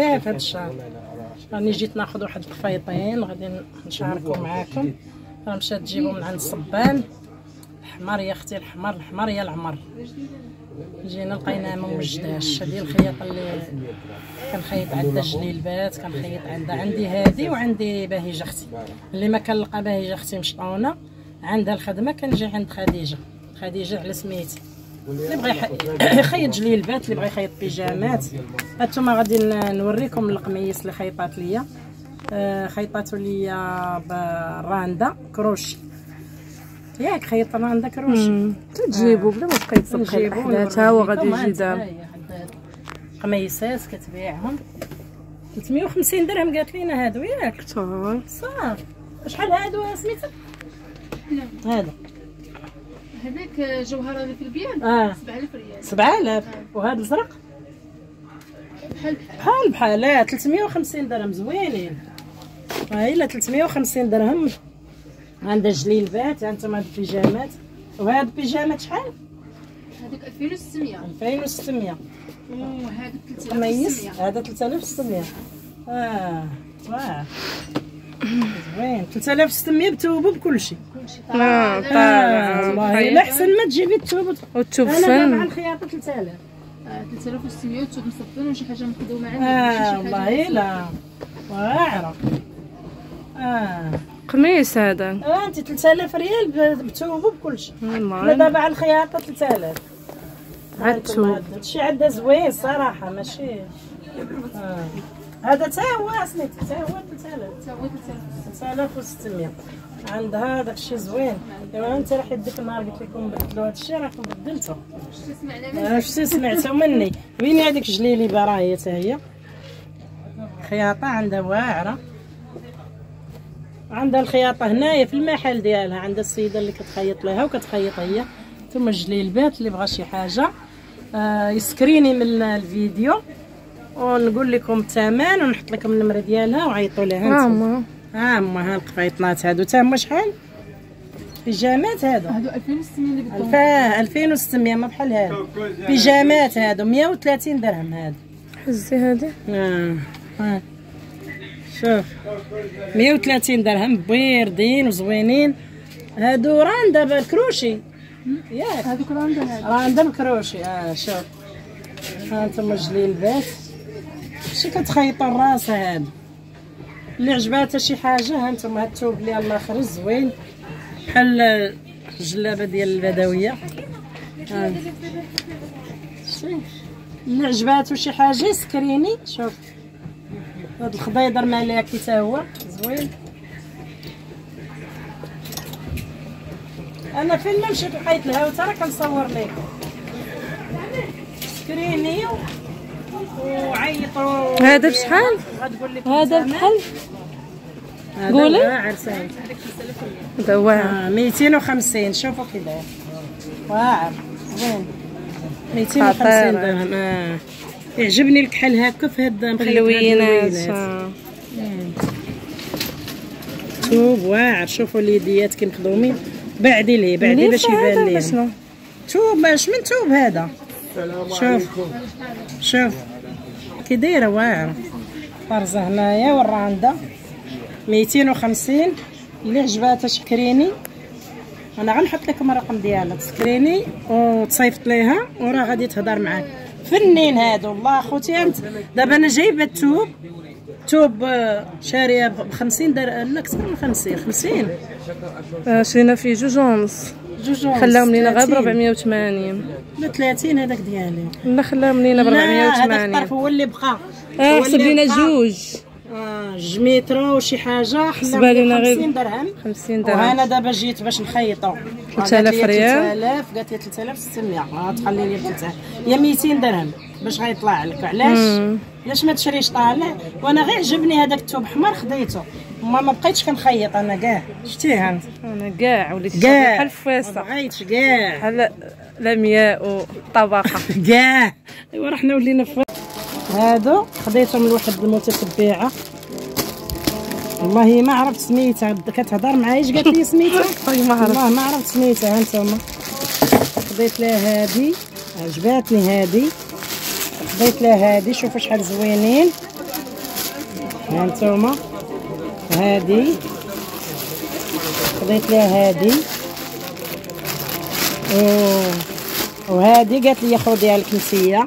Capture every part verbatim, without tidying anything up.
بزاف هاد الشهر. راني جيت ناخذ واحد الخفيطين غادي نشاركو معاكم. راه مشات تجيبو من عند الصبان. الحمار يا اختي، الحمار الحمار يا العمر. جينا لقيناها ما وجدهاش. هذه الخياطه اللي كنخيط عندها جليلبات، كنخيط عندها. عندي هذه وعندي باهجه اختي. اللي ما كنلقى باهجه اختي مشطونه عندها الخدمه كنجي عند خديجه. خديجه على سميتي. اللي بغى يخيط جليلبات، اللي بغى يخيط بيجامات. هانتوما غادي نوريكم القميص اللي خيطات ليا. آه خيطاتو ليا براندا كروشي ياك. خيط راندا كروشي تجيبو بلا ما تبقاي تصبقي حداتها وغادي يجي دام. قميصات كتبيعهم ثلاثمية وخمسين درهم قالت لينا هادو ياك. كثار صافي. شحال هادو سميتها؟ هذا هذاك جوهره اللي في البيان اه سبعة آلاف ريال. سبعة آلاف. وهذا الزرق بحال بحال بحال لا ثلاثمية وخمسين درهم زوينين. هاي لا ثلاثمية وخمسين درهم. عندها جليلبات. هانتوما هاد البيجامات. وهاد البيجامات شحال؟ هذاك ألفين وستمية. ألفين وستمية. وهذا ثلاثة آلاف قميص وستمية. هذا ثلاثة آلاف وستمية. اه واه زوين. ثلاثة آلاف وستمية بتوبو بكلشي. اه طالع والله الا احسن ما تجيبي التوب والتوب انا دابا فن. الخياطه ثلاثة آلاف. ثلاثة آلاف وستمية وتوب مصفن وشي حاجه مخدومه عندك. اه والله لا واعره. اه قميص هذا. اه انت ثلاثة آلاف ريال بتوبو بكلشي. والله انا دابا على الخياطه ثلاثة آلاف. عاد التوب هادشي عندها زوين صراحه ماشي. اه هذا تا هو سميتي تا هو ثلاثة آلاف. تا هو ثلاثة آلاف وستمية. عندها داكشي زوين. ايوا انت راح يديك النهار قلت لكم بدلوا هادشي راكم بدلتو. شتي سمعنا منك. شتي سمعتو مني. وين هذيك جليليبه راه هي حتى هي خياطه عندها واعره. عندها الخياطه هنايا في المحل ديالها. عندها السيده اللي كتخيط لها وكتخيط هي. ثم الجليلبات اللي بغى شي حاجه آه يسكريني من الفيديو ونقول لكم الثمن ونحط لكم النمره ديالها وعيطوا لها. ها هما ها هما ها القفيطنات هادو تا هما شحال؟ بيجامات هادو هادو ألفين وستمية اللي بدهم. الفا ألفين وستمية ما بحال هادو. بيجامات هادو مية وثلاثين درهم هادو. حزي هادي. اه ها شوف مية وثلاثين درهم بويردين وزوينين. هادو راندا بالكروشي ياك. هادوك راه عندنا هذا. راه عندها بالكروشي. اه شوف ها انتم جليلبات. شي كتخيطوا الراس هادو. اللي عجباتها شي حاجه ها انتم هاد الثوب اللي الله خرج زوين بحال الجلابه ديال البدويه. ها شي اللي عجباتو شي حاجه يسكريني. شوف هاد الخضيضر ملاكي تا هو زوين. انا فين ما مشيت لقيت الهاوته راه كنصور لكم. سكريني وعيطوا. هذا بشحال؟ غتقول لك هذا بحال قولي قولي. عرسان هذا واعر. آه ميتين وخمسين. شوفوا كي داير واعر زين. ميتين وخمسين درهم. اه يعجبني الكحل هكا في هاد اللوينات. توب واعر. شوفوا اليديات كي مخدومين. بعدي ليه بعدي باش يبان ليه. توب باش من توب هذا. شوف شوف كي دايره واعره. طرزه هنايا والراندا ميتين وخمسين. اللي عجباتها شكريني. انا غنحط لكم الرقم ديالها تسكريني وتصيفط ليها وراه غادي تهضر معاك. فنين هادو والله خوتي. انت دابا انا جايبه التوب توب شاريه ب خمسين درهم لا اكثر من خمسين. خمسين شرينا فيه جوج ونص. جوج ونص. خلاهم لينا غير ب أربعمية وثمانين. لا ثلاثين هذاك ديالي. لا خلاهم لينا ب أربعمية وثمانين. هذاك الطرف هو اللي بقى. اه حسب لينا جوج. اه جوج متر وشي حاجه. حسب لينا غير خمسين درهم. خمسين درهم. وانا دابا جيت باش نخيطو ثلاثة آلاف ريال. ثلاثة آلاف قالت لي ثلاثة آلاف وستمية. غتخلي لي ثلاثة آلاف يا ميتين درهم باش غيطلع لك. علاش علاش ما تشريش طالع؟ وانا غير عجبني هذاك الثوب حمر خديته. ما ما بقيتش كنخيط انا كاع. شتيها انت؟ انا كاع وليت كاع بحال الفويصه. ما بغيتش كاع بحال لمياء والطبقه كاع. ايوا راه حنا ولينا في هادو. خديتهم من واحد المتتبعه والله ما عرفت سميتها. كتهضر معايا اش قالت لي سميتها؟ والله ما عرفت. والله ما عرفت سميتها. ها نتوما خديت لها هادي عجباتني هادي. خديت لها هادي. شوفوا شحال زوينين. ها نتوما هادي خديت ليها هادي وهادي قالت لي خذيها لك نتيا،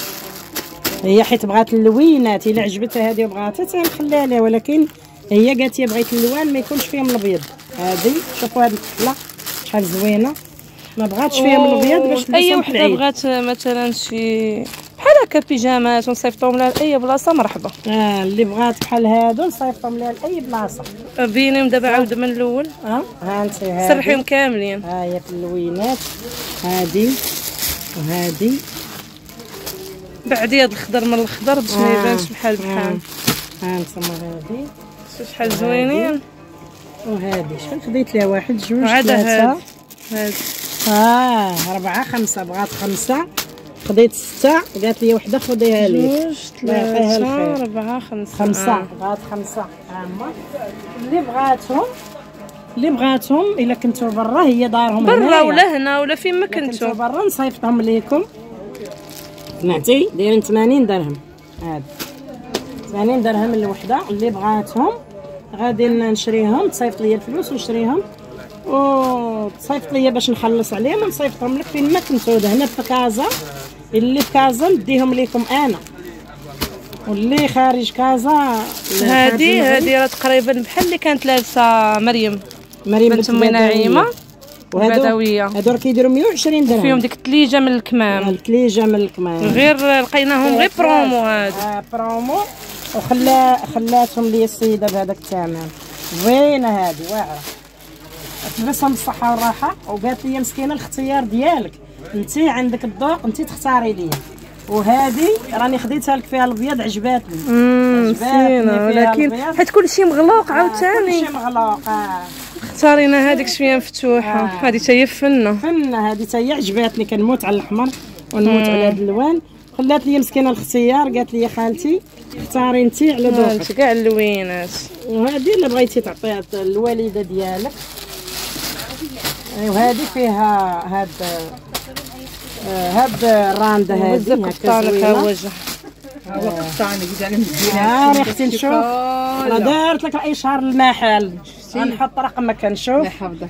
هي حيت بغات اللوينات الا عجبتها هادي وبغاتها تنخليها لها، ولكن هي قالت لي بغيت اللوان ما يكونش فيهم الابيض. هادي شوفوا هاد الكحله شحال زوينه، ما بغاتش فيهم الابيض باش تلبسهم اي في وحده العيد. بغات مثلا شي بحال هكا بيجامات ونصيفطهم لها لاي بلاصه مرحبا. اه اللي بغات بحال هادو نصيفطهم لها لاي بلاصه. بينهم دابا عاود من الاول. اه ها انت هادي سرحيهم كاملين. ها هي في اللوينات هادي وهادي بعدي هاد الخضر من الخضر باش ما يبانش بحال بحال. ها انتما هادي شحال زوينين. وهادي شحال خديت لها؟ واحد جوج وعاد ثلاثة هاد هاد اه أربعة خمسة، بغات خمسة خديت ستة، قالت لي وحدة خديها لي. جوج ثلاثة أربعة خمسة خمسة آه. بغات خمسة هما اللي بغاتهم اللي بغاتهم الا كنتو برا هي دارهم برا ولا هنا ولا فين ما كنتو كنتو. برا نصيفطهم ليكم. سمعتي دايرين ثمانين درهم هاد ثمانين درهم الوحده. اللي بغاتهم غادي نشريهم، تصيفط لي الفلوس ونشريهم وتصيفط لي باش نخلص عليهم ونصيفطهم لك فين ما كنتو. هنا في كازا، اللي في كازا نديهم ليكم انا، واللي خارج كازا هادي هادي راه تقريبا بحال اللي كانت لابسه مريم مريم بنت امي نعيمه وهادو هادو راه كيديروا مية وعشرين درهم فيهم ديك التليجه من الكمام. الكليجه من الكمام غير لقيناهم غير برومو هاد. اه برومو وخلا خلاتهم لي السيده بهذاك الثمن. زوينه هادي واعره، تلبسهم بالصحه والراحه. وقالت لي مسكينه الاختيار ديالك انت، عندك الذوق انت تختاري ليا. وهذه راني خديتها لك فيها الابيض عجباتني. امم زينه، ولكن حيت كلشي مغلوق عاوتاني. كلشي مغلوق. اه اختارينا هذيك شويه مفتوحه. هذه آه. حتى هي فنه فنه هذه حتى هي عجباتني. كنموت على الاحمر ونموت على هاد الالوان. خلات لي مسكينه الاختيار، قالت لي خالتي اختاري انت على ذوقك. انت كاع اللوينات. وهذه اللي بغيتي تعطيها الوالده ديالك. وهذه فيها هاد هاد الرانده هذه هكا زوينه. وجه هو قطعني كذا مزيانه. ها اختي نشوف راه دارت لك اي شهر المحل. غنحط رقمك نشوف. الله يحفظك.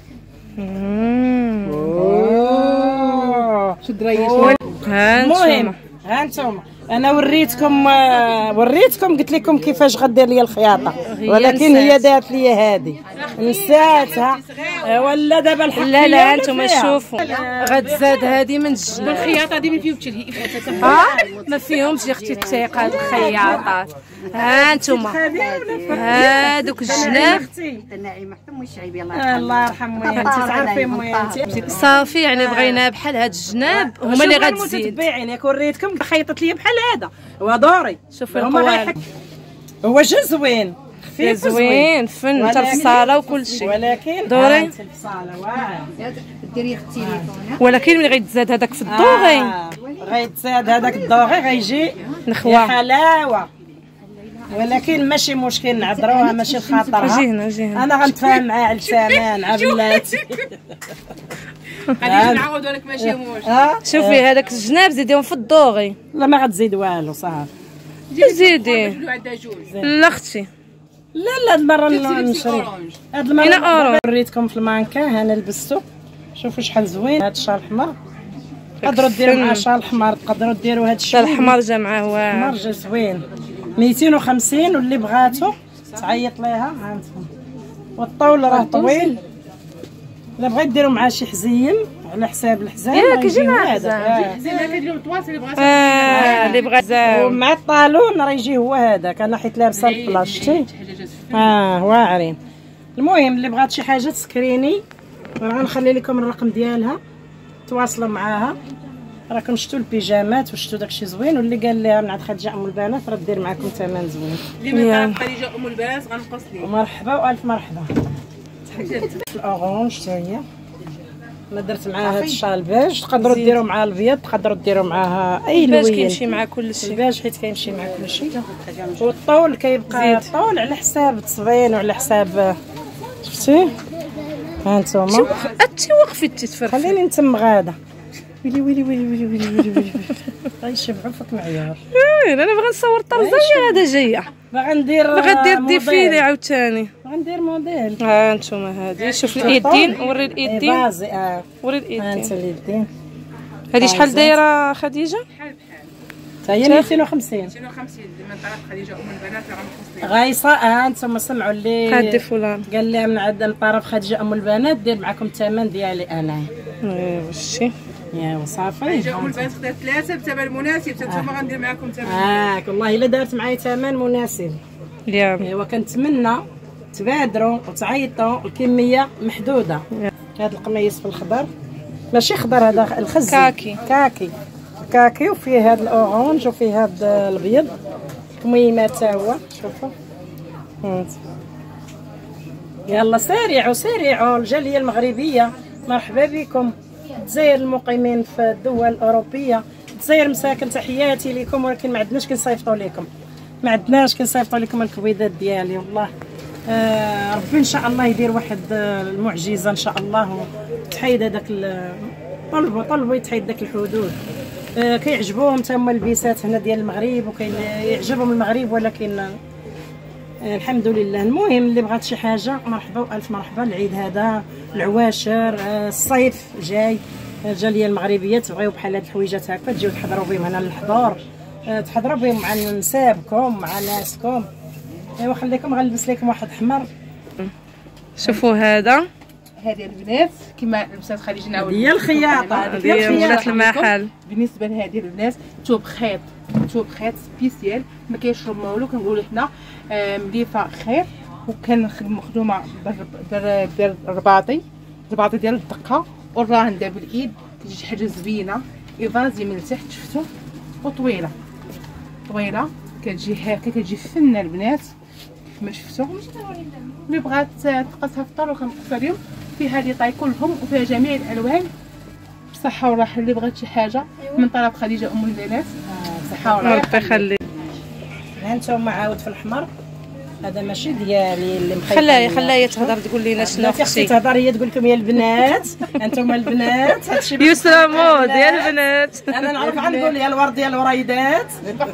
شد ريش. ها المهم ها انتم انا وريتكم وريتكم قلت لكم كيفاش غدير لي الخياطه، ولكن هي دارت لي هذه نساتها. ولا دابا الحق لا لا انتم شوفوا غتزاد هذه من الجناب. الخياطه هذه ما فيهمش ها ما فيهمش يا اختي الثقه هاد الخياطات. ها انتم هادوك الجناب. نعيمه حتى مو شعيبي الله يرحمها انت تعرفي مويا صافي. يعني بغينا بحال هاد الجناب هما اللي غتزيد. متتبعين ياك وريتكم خيطت لي بحال هذا ودوري. شوفي القوالب هو جا زوين خفيف زوين فن حتى البصاله وكل شيء. ولكن دوري البصاله واعر. ديري التليفون. ولكن ملي غيتزاد هذاك في الدوغي آه. غيتزاد هذاك الدوغي غيجي نخوه حلاوه. ولكن ماشي مشكل نعذروها ماشي خاطرها. جينا جينا انا غنتفاهم معاه على الثمن على بلاتي. غادي نعاودوا لك ماشي موش. شوفي هذاك الجناب زيديهم في الدوغي. لا ما غتزيد والو صافي. زيدي لا اختي. لا لا هاد المره نشري هاد المره وريتكم في المانكا. انا لبستو شوفوا شحال زوين. هاد الشال الاحمر تقدروا ديروا مع شال احمر، تقدروا ديروا هاد الشال الاحمر جا معاه واعر. الاحمر جا زوين ميتين وخمسين. واللي بغاتو تعيط ليها ها انتم. والطول راه طويل. الا بغيت ديروا معاه شي حزيم على حساب الحزام ياك يجي مع حزام. زين كديروا الطواس اللي بغات. اه اللي بغى زاو ومع الطالون راه يجي هو هذاك. انا حيت لابسه البلاش شتي. اه واعرين. المهم اللي بغات شي حاجه تسكريني راه غنخلي لكم الرقم ديالها تواصلوا معاها. راكم شفتوا البيجامات وشفتوا داكشي زوين. واللي قال لها من عند خديجه ام البنات راه دير معكم ثمن زوين. اللي ما تعرف خديجه ام البنات غنقص ليه. مرحبا والف مرحبا. الاورانج حتى هي انا درت معاها هاد الشال بيج. تقدروا ديروا معاها الابيض، تقدروا ديروا معاها اي لون. البيج كيمشي مع كل شيء. البيج حيت كيمشي مع كل شيء. والطول كيبقى الطول على حساب التصبين وعلى حساب شفتي. ها نتوما انت وقفي تتفرفي. خليني نتم غاده. ويلي ويلي ويلي ويلي ويلي ويلي ويلي غيشبعوا فيك معيار. انا باغا نصور طرزه وهي هذا جايه. باغا ندير باغا دير ديفيلي عاوتاني. غندير موديل. ها انتوما هادي شوف الايدين وري الايدين. بازي اه وري ها انت الايدين. اليدين. هادي شحال دايره خديجه؟ حتى هي مئتين وخمسين. مئتين وخمسين من طرف خديجه ام البنات راه مخصصين. غايصه اه انتم سمعوا اللي هادي فلان قال لها من عند من طرف خديجه ام البنات دير معكم الثمن ديالي انا. ايوا شتي يا وصافي. خديجه ام البنات خدات ثلاثه بثمن مناسب حتى نتوما غندير معكم ثمن. اه والله الا دارت معايا ثمن مناسب. يا ايوا كنتمنى تبادروا وتعيطوا، الكميه محدوده. هذا القميص في الخضر ماشي خضر، هذا الخزي كاكي. كاكي كاكي وفيه هذا الاورانج وفيه هذا الابيض. كميمات تا هو شوفوا هانت. يلا سارعوا سارعوا الجاليه المغربيه، مرحبا بكم. الجزائر المقيمين في الدول الاوروبيه، الجزائر مساكن، تحياتي لكم. ولكن ما عندناش كنصيفطوا لكم، ما عندناش كنصيفطوا لكم الكبيدات ديالي والله. آه ربي ان شاء الله يدير واحد آه المعجزه ان شاء الله، وتحيد هذاك طلبوا طلبوا يتحيد داك الحدود. آه كيعجبوهم تما البيسات هنا ديال المغرب، وكيعجبهم المغرب، ولكن آه الحمد لله. المهم اللي بغات شي حاجه مرحبا والف مرحبا. العيد هذا العواشر، آه الصيف جاي، الجاليه المغربيه تبغيو بحال هاد الحويجات هكا تجيو تحضروا بهم هنا للحضور، آه تحضروا بهم مع نسابكم مع ناسكم. ايوا خليكم غنلبس لكم واحد احمر. شوفوا هذا هذه البنات كما لبسات خديجه ناول هي الخياطه، هذه ولات المحل. بالنسبه لهذه البنات توب خيط، توب خيط سبيسيال ما كيشرب ما والو. كنقولوا حنا مليفه خير، وكان مخدومه بالرباطي، الرباطي ديال الدقه والراهنده بالايد. كتجي شي حاجه زوينه ايفازي من التحت شفتوا، وطويله طويله كتجي هكا، كتجي فنه البنات كما شفتوا. اللي بغات تقصها في الطرو كنقصها اليوم. فيها لي طاي كلهم وفيها جميع الالوان بصحه وراحه. اللي بغات شي حاجه من طرف خديجه ام البنات بصحه وراحه. ربي يخلي. ها انتم عاود في الاحمر، هذا ماشي ديالي اللي مخيط. خلاها خلاها تهضر تقول لنا شنو اختي تهضر، هي تقول لكم يا البنات انتم البنات. هادشي يسرى مود يا البنات. انا نعرف غنقول يا الورد ديال الوريدات.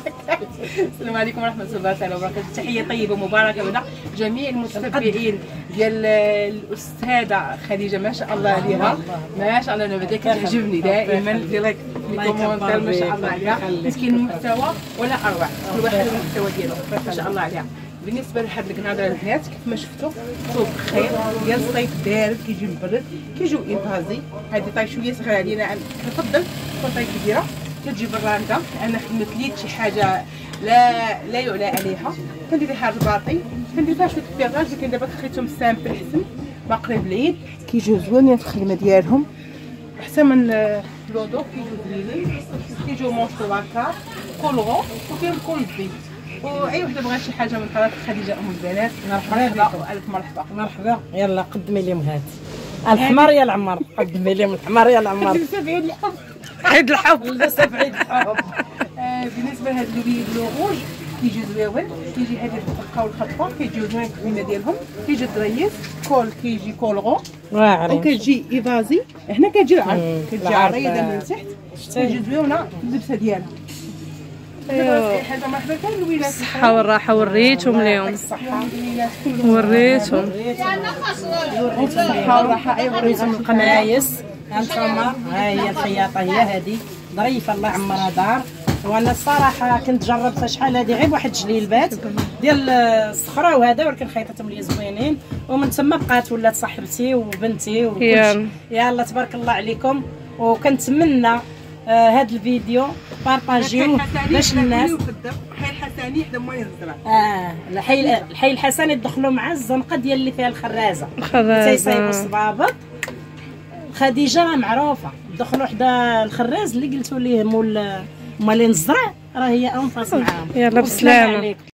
السلام عليكم ورحمه الله تعالى وبركاته. تحيه طيبه مباركه من جميع المتتبعين ديال الاستاذه خديجه ما شاء الله عليها، ما شاء الله. انا بديك تعجبني دائما ديالك الكومونتير ما شاء الله عليها. مسكين المحتوى ولا اروع، كل واحد المحتوى ديالو ما شاء الله عليها. بالنسبه لهاد القناضره البنات كيف ما شفتوا صوب خير ديال الصيف بارد، كيجي مبرد، كيجيو ايفازي. هذه طاي شويه صغيره علينا، كنفضل تكون طاي كبيره كتجي بالرانده، لان خدمت ليت شي حاجه لا لا يعلى عليها. كندير ليها الرباطي، كندير ليها شويه الفراج، لكن دابا خليتهم سامبل احسن ما قريب العيد. كيجيو زوينين في الخدمه ديالهم احسن من لودو. كيجيو زوينين، كيجيو مونطو هكا كولغون وفيهم كولبي. واي وحده بغات شي حاجه من طرف خديجه ام البنات مرحبا والف مرحبا. مرحبا. يلا قدمي لهم هاد الحمار يا العمر، قدمي لهم الحمار يا العمر. بعيد الحب، عيد الحب لسه بعيد الحب. بالنسبه لهاد اللوبي بلو روج كيجي زويون. كيجي هذه الدقه والخطفه كيجيو زوين الكميمه ديالهم. كيجي الدريس كول، كيجي كولغون واعرين، وكتجي ايفازي. هنا كتجي العرض، كتجي عريضه من التحت، كتجي زويونه اللبسه ديالها. ايوا حاجه مرحبا كل الولاد الصحه والراحه. وريتهم اليوم، وريتهم الصحه والراحه. ايوا وريتهم القمايس. هانتوما ها هي الخياطه، هي هذه ظريفه الله يعمرها دار. وانا الصراحه كنت جربتها شحال هذه غير واحد جليلبات ديال الصخره وهذا، ولكن خيطتهم لي زوينين. ومن تما بقات ولات صاحبتي وبنتي وكلشي. يلا تبارك الله عليكم. وكنتمنى آه هذا الفيديو بارطاجيوه باش الناس. حي الحسني حدا موين الزرع. اه الحي الحي الحسني يدخلوا مع الزنقه ديال اللي فيها الخرازه، تيصايبوا الصبابط. خديجه معروفه، دخلوا حدا الخراز اللي قلتوا ليه مول مالين الزرع، راه هي انفاس معاهم. يلا بسلامه.